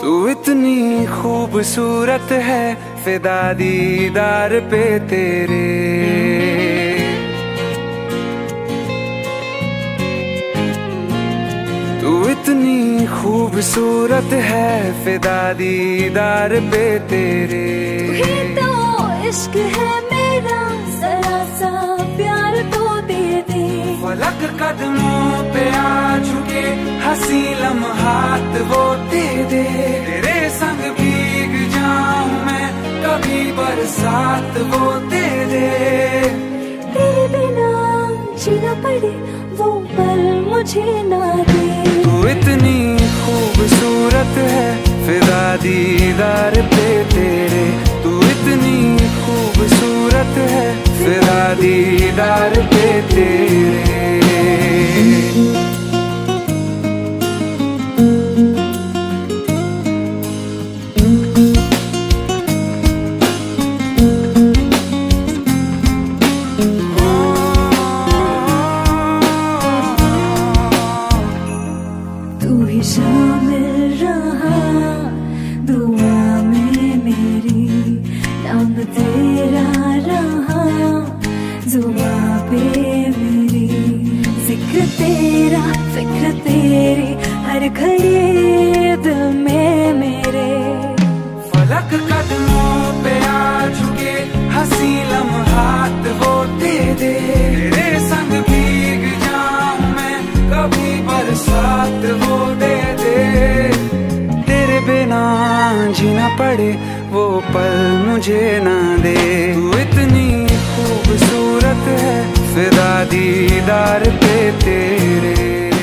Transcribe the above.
तू इतनी खूबसूरत है, फिदा दीदार पे तेरे। तू इतनी खूबसूरत है, फिदा दीदार पे तेरे। ये तो इश्क है मेरा, जरा सा प्यार तो दे दे। फलक कदमों पे आ झुके, हंसी लम्हात वो दे दे। तेरे संग भीग जाऊं मैं, कभी बरसात वो दे दे। तेरे बिना जीना पड़े, वो पल मुझे ना दे। तू इतनी खूबसूरत है, फिदा दीदार पे तेरे। तू इतनी खूबसूरत है, फिदा दीदार पे तेरे। तू ही शामिल रहा दुआ में मेरी, नाम तेरा रहा जुबा पे मेरी। जिक्र तेरा फिक्र तेरी, हर घड़ी दिल में मेरे। फलक कदमों पे आ झुके, हंसी लम्हात वो दे दे। तेरे संग भीग जाऊं मैं, कभी बरसात वो दे दे। तेरे बिना जीना पड़े, वो पल मुझे ना दे। तू इतनी खूबसूरत है, फिदा दीदार पे तेरे।